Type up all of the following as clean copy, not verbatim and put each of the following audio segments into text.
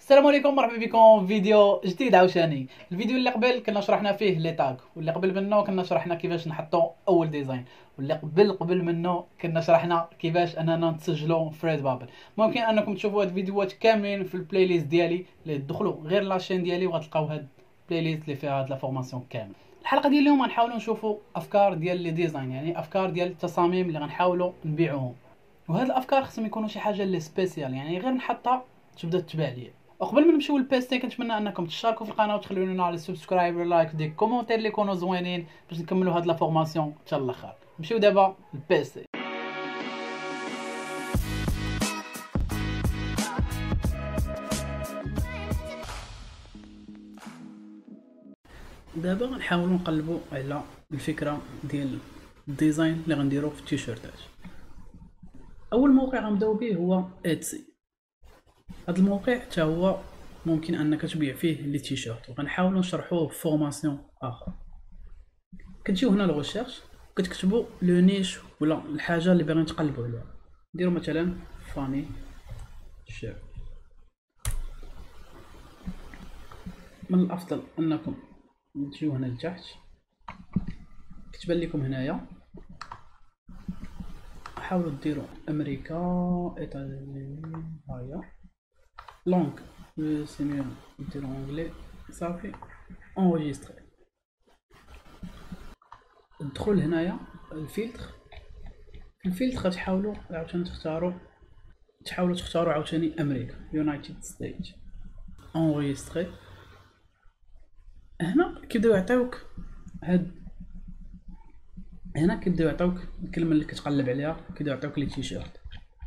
السلام عليكم، مرحبا بكم في فيديو جديد عاوتاني. الفيديو اللي قبل كنا شرحنا فيه لي تاغ، واللي قبل منه كنا شرحنا كيفاش نحطوا اول ديزاين، واللي قبل منه كنا شرحنا كيفاش اننا نسجلوا في ريد بابل. ممكن انكم تشوفوا هاد الفيديوهات كاملين في البلاي ليست ديالي، اللي تدخلوا غير لاشين ديالي وغتلقاو هاد البلاي ليست اللي فيها هاد لا فورماسيون كامل. الحلقه ديال اليوم غنحاولوا نشوفوا افكار ديال لي ديزاين، يعني افكار ديال التصاميم اللي غنحاولوا نبيعوهم. وهاد الافكار خصهم يكونوا شي حاجه اللي سبيسيال، يعني غير نحطها تبدا تتباع ليا. وقبل ما نمشيو للبيستي كنتمنى انكم تشاركوا في القناه وتخليو لنا على السبسكرايب واللايك وديك كومونتير اللي يكونوا زوينين باش نكملوا هاد لا فورماسيون حتى الاخر. نمشيو دابا للبيستي. دابا غنحاولوا نقلبوا على الفكره ديال الديزاين اللي غنديرو في التيشيرتات. اول موقع غنبداو به هو اتسي. هذا الموقع حتى هو ممكن انك تبيع فيه لي تيشيرت، وغنحاولوا نشرحوه بفورماسيون اخر. كتجيو هنا لغوشيرش كتكتبوا لو نيش ولا الحاجه اللي باغيين تقلبوا عليها. نديروا مثلا فاني شير. من الافضل انكم تجيو هنا لتحت، كتبان لكم هنايا حاولوا ديروا امريكا ايطاليا هايا لونغ سي ميو ديروا انجلي صافي انجستري. الدخول هنايا الفلتر. في الفلتر غتحاولوا عاوتاني تختاروا عاوتاني امريكا يونايتد ستيت انجستري. هنا كيبداو يعطيوك الكلمه اللي كتقلب عليها، كيبداو يعطيوك لي تيشيرت.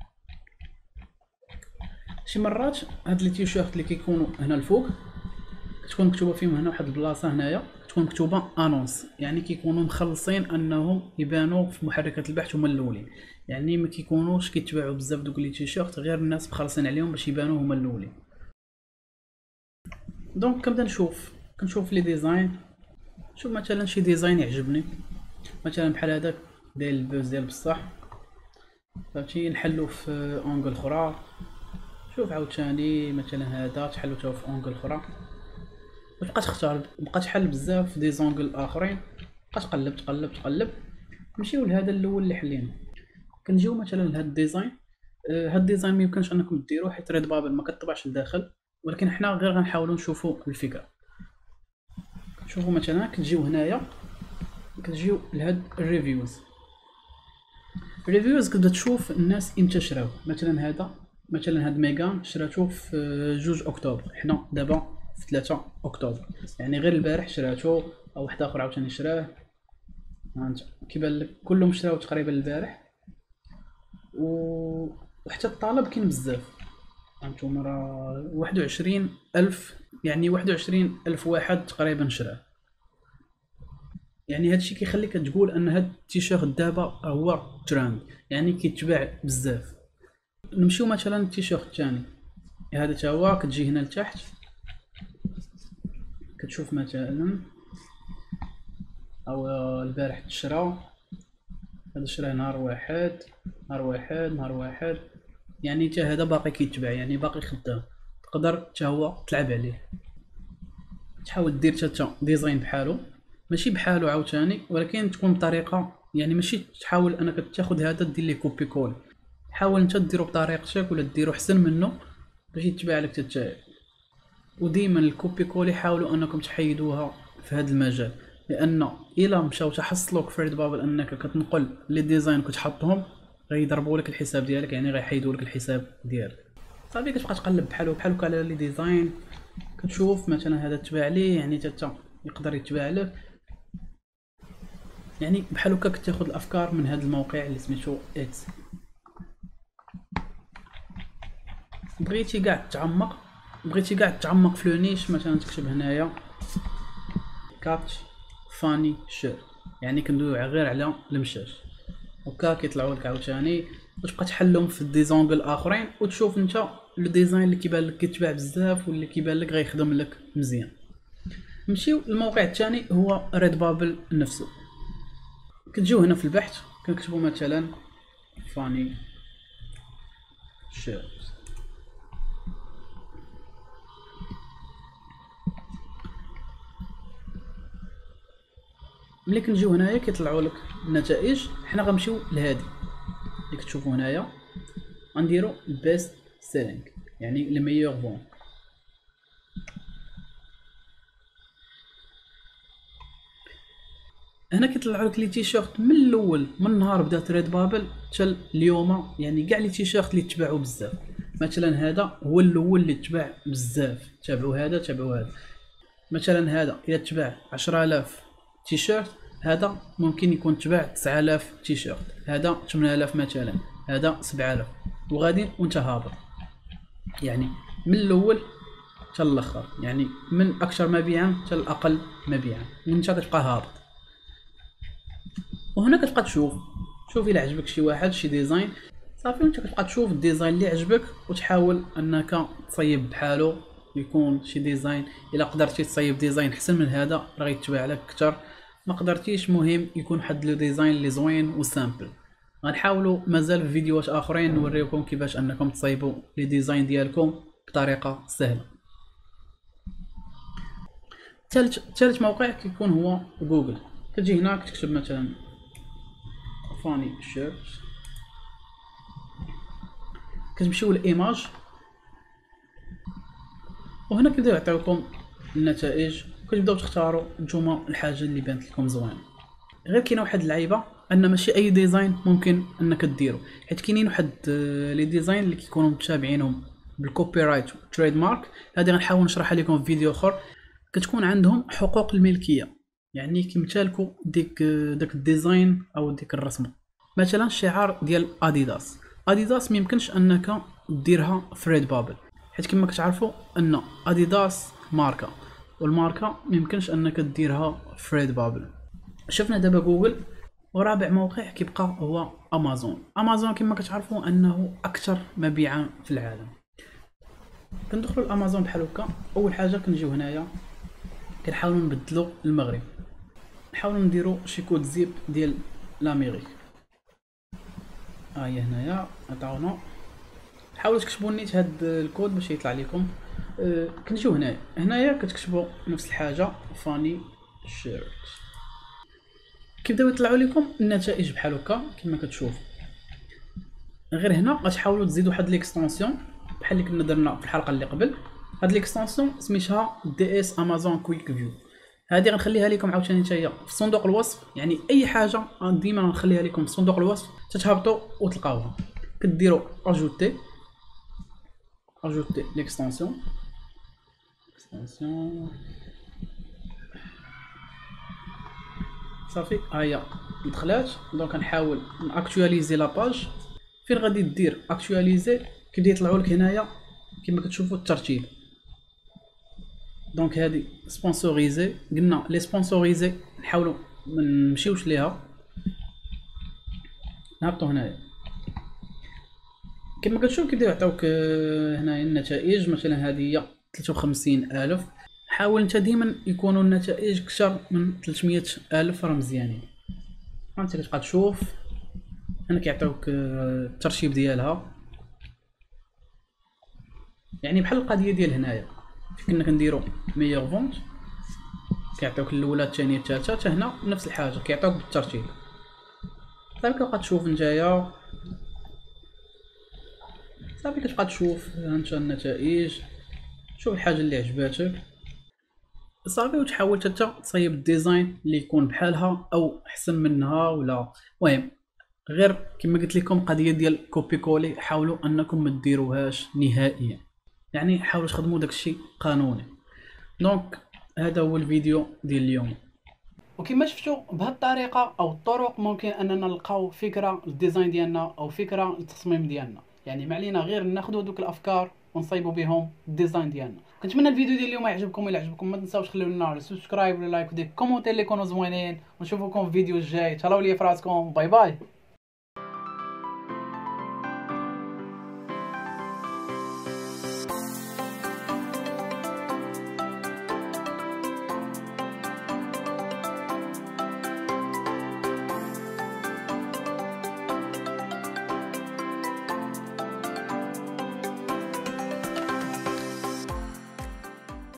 شي مرات هاد لي تيشيرت اللي كيكونوا هنا الفوق كتكون مكتوبه فيهم هنا واحد البلاصه هنايا تكون مكتوبه انونس، يعني كيكونوا مخلصين انهم يبانوا في محركات البحث هما الاولين، يعني ما كيكونوش كيتباعوا بزاف دوك لي تيشيرت غير الناس مخلصين عليهم باش يبانوا هما الاولين. دونك كنبدا كنشوف لي ديزاين. شوف مثلا شي ديزاين يعجبني مثلا بحال هذاك داير البوز ديال بصح، فهمتي نحلو في اونغل اخرى. شوف عاوتاني مثلا هذا تحلو حتى في اونغل اخرى، وتبقى تختار بقى تحل بزاف في دي زونغل اخرين، بقى تقلب. نمشيو لهذا الاول اللي حلينا. كنجيو مثلا لهاد الديزاين. هاد الديزاين ما يمكنش انكم ديروه حيت ريد بابل ما كتطبعش لداخل، ولكن حنا غير غنحاولوا نشوفوا الفكره. شوفوا مثلا كتجيو هنايا كتجيو لهاد الريفيوز. كتبدا تشوف الناس امتى شراو. مثلا هاد ميغان شراتو في 2 اكتوبر، حنا دابا في 3 اكتوبر، يعني غير البارح شراتو، او واحد اخر عاوتاني شراه. هانت كيبان لك كلهم شراو تقريبا البارح، وحتى الطلب كاين بزاف. هانتوما راه 21,000، يعني 21,000 واحد تقريبا شراه. يعني هادشي كيخليك تقول ان هاد التيشيرت دابا هو تراند، يعني كيتباع بزاف. نمشيو مثلا التيشيرت الثاني، هذا تا هو. كتجي هنا لتحت كتشوف مثلا او البارح تشرا، هذا شراه نهار واحد، يعني حتى هذا باقي كيتباع، يعني باقي خدام. تقدر حتى هو تلعب عليه، تحاول دير حتى ديزاين بحالو، ماشي بحالو عاوتاني، ولكن تكون بطريقه، يعني ماشي تحاول انك تاخذ هذا دير ليه كوبي كول. حاول انت ديرو بطريقتك ولا ديرو احسن منه باش يتباع لك تتاعي. وديما الكوبي كول يحاولوا انكم تحيدوها في هذا المجال، لان الا مشاو تحصلوك في ريد بابل انك كتنقل لي ديزاين كتحطهم غيضربوا لك الحساب ديالك، يعني غيحيدوا لك الحساب ديالك. صافي كتبقى تقلب بحالو على لي ديزاين، كتشوف مثلا هذا تباع ليه، يعني حتى يقدر يتباع لك. يعني بحال هكا كتاخذ الافكار من هذا الموقع اللي سميتو اكس. بغيتي كاع تعمق في لونيش، مثلا تكتب هنايا كاتش فاني شير، يعني كندويو غير على المشاش، وكا كيطلعوا لك عاوتاني وتبقى تحلهم في ديزونغل اخرين، وتشوف انت لو ديزاين اللي كيبان لك كيتباع بزاف واللي كيبان لك غيخدم لك مزيان. نمشيو للموقع الثاني هو ريد بابل نفسه. كتجيو هنا في البحث كنكتبوا مثلا فاني شير، ملي كنجيو هنايا كيطلعوا لك النتائج. حنا غنمشيو لهادي اللي كتشوفوا هنايا، غنديرو بيست سيلينغ يعني لي ميور فون. هنا كيطلعوا لك لي تيشيرت من الاول، من نهار بدات ريد بابل حتى اليوم، يعني كاع لي تيشيرت اللي تباعوا بزاف. مثلا هذا هو الاول اللي تباع بزاف، تابعوا هذا تابعوا هذا. مثلا هذا الا تباع 10000 تيشيرت، هذا ممكن يكون تباع 9000 تيشيرت، هذا 8000 مثلا، هذا 7000، وغادي وانت هابط. يعني من الاول حتى الاخر، يعني من اكثر مبيعا حتى الاقل مبيعا، وانت كتبقى هابط. وهنا كتبقى شوف الا عجبك شي واحد شي ديزاين صافي، وانت كتبقى تشوف الديزاين اللي عجبك وتحاول انك تصايب بحالو، ويكون شي ديزاين. الا قدرتي تصايب ديزاين احسن من هذا راه غيتباع لك اكثر. ما قدرتيش مهم يكون واحد لو ديزاين اللي زوين وسامبل. غنحاولوا مازال في فيديوهات اخرين نوريكم كيفاش انكم تصايبوا لي ديزاين ديالكم بطريقه سهله. ثالث موقع كيكون هو جوجل. كتجي هنا كتكتب مثلا فاني شيرت، كتمشيو للايماج، وهنا كيبداو يعطيوكم النتائج، وكتبداو تختاروا نتوما الحاجه اللي بانت لكم زوينه. غير كاينه واحد اللعيبه ان ماشي اي ديزاين ممكن انك ديرو، حيت كاينين واحد لي ديزاين اللي كيكونوا متابعينهم بالكوبي رايت تريد مارك. هذه غنحاول نشرحها لكم في فيديو اخر. كتكون عندهم حقوق الملكيه، يعني كيمتلكوا داك الديزاين او ديك الرسمه. مثلا الشعار ديال اديداس ميمكنش انك ديرها في ريد بابل، حيت كما كتعرفوا ان اديداس ماركه، والماركه ميمكنش انك ديرها في ريد بابل. شفنا دابا جوجل. ورابع موقع كيبقى هو امازون كما كتعرفوا انه اكثر مبيعا في العالم. كندخلوا لامازون بحال هكا. اول حاجه كنجيو هنايا كنحاولوا نبدلوا المغرب، نحاولوا نديروا شي كود زيب ديال لامريك. هي هنايا عطاونا، حاولوا تكتبوا نيت هاد الكود باش يطلع لكم. كنجيو هنايا كتكتبوا نفس الحاجه فاني شيرت، كيبداو يطلعوا لكم النتائج بحال هكا كما كتشوف. غير هنا غتحاولوا تزيدوا واحد ليكستونسيون بحال اللي كنا درنا في الحلقه اللي قبل. هاد ليكستونسيون سميتها دي اس امازون كويك فيو. هذه غنخليها لكم عاوتاني حتى هي في صندوق الوصف، يعني اي حاجه ديما غنخليها لكم في صندوق الوصف تتهبطوا وتلقاوها. كديروا اجوتي ليكستونسيون صافي. ها هي دخلات. دونك كنحاول ناكtualiser لا باج. فين غادي دير اكtualiser كيبدا يطلعوا لك هنايا كما كتشوفوا الترتيب. دونك هذه سبونسوريزي، قلنا لي سبونسوريزي نحاولوا ما نمشيوش ليها، نهبطوا هنايا كما كتشوف كيبداو يعطيوك هنايا النتائج. مثلا هذه هي 53000. حاول انت ديما يكونوا النتائج اكثر من 300000 راه مزيانين. انت كتبقى تشوف هنا كيعطيوك الترتيب ديالها، يعني بحال القضيه ديال هنايا كنا كنديروا ميور فونت كيعطيوك الاولى الثانيه الثالثه، حتى هنا نفس الحاجه كيعطيوك بالترتيب. صافي كتبقى تشوف نتايا، صافي كتبقى تشوف انت النتائج، شوف الحاجه اللي عجباتك صافي، وتحاول حتى تصايب الديزاين اللي يكون بحالها او احسن منها ولا. المهم غير كما قلت لكم قضيه ديال كوبي كولي، حاولوا انكم ما ديروهاش نهائيا، يعني حاولوا تخدموا داكشي قانوني. دونك هذا هو الفيديو ديال اليوم. وكما شفتوا بهذه الطريقه او الطرق ممكن اننا نلقاو فكره للديزاين ديالنا او فكره للتصميم ديالنا. يعني ما علينا غير ناخذوا دوك الافكار ونصايبوا بهم الديزاين ديالنا. كنتمنى الفيديو ديال اليوم يعجبكم. الا عجبكم ما تنساوش خليو لنا سبسكرايب ولا لايك وديك كومونتير اللي يكونوا زوينين، ونشوفكم في الفيديو الجاي. تهلاو ليا فراسكم، باي باي.